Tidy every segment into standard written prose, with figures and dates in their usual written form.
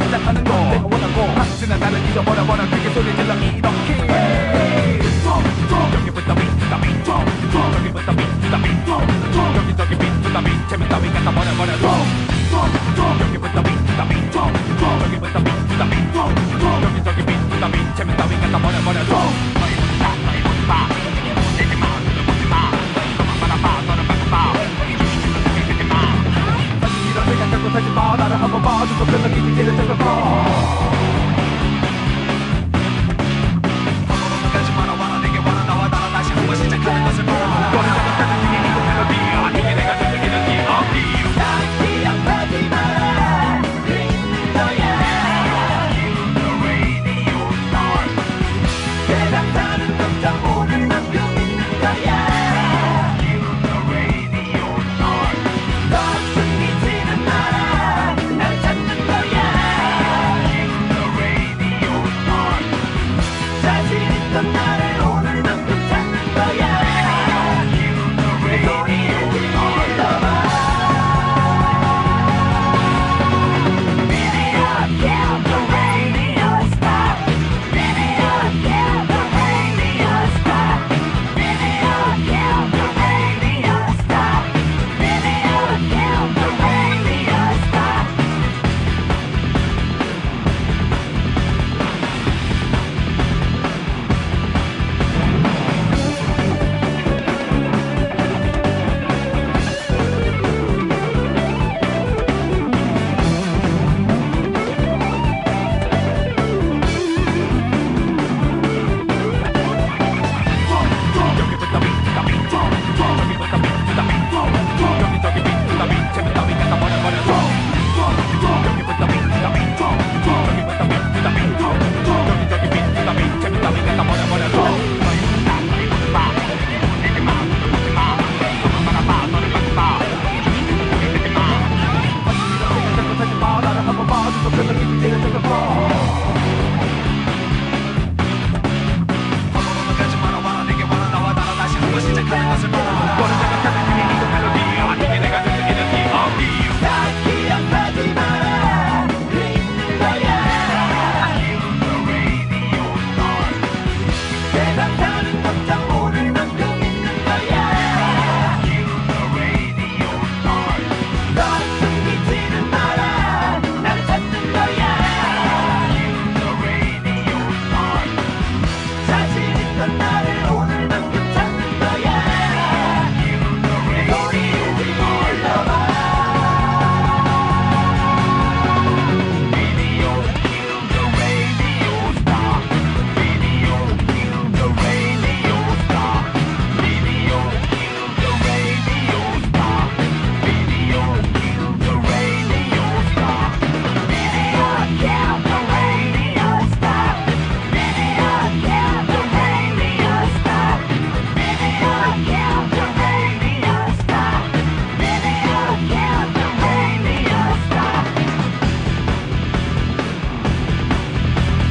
시작하는 거 내가 원하고 하지만 나는 잊어버려버려 그게 소리 질러 이렇게 여기부터 비트다 비트 여기부터 비트다 비트 여기저기 비트다 비트 재미 따위 갖다 버려버려 여기부터 비트다 비트 여기부터 비트다 비트 여기저기 비트다 비트 재미 따위 갖다 버려버려 너희 보지마 너희 보지마 내지마 너를 보지마 너만 바라봐 너를 바꿔봐 내지마 다시 이런 생각하고 살지마 나를 한번 봐주고 별로 기분기를 적어봐 시작하는 것을 보라 너를 생각하는 중에 이거 멜로디야 이게 내가 느끼는 기억이 날 기억하지 마라 그 있는 거야 Kill the radio star 세상 사는 것도 오늘 만큼 있는 거야 Kill the radio star 너 숨기지는 마라 날 찾는 거야 Kill the radio star 자신 있던 나를 오늘만큼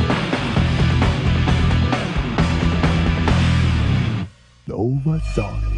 Novasonic.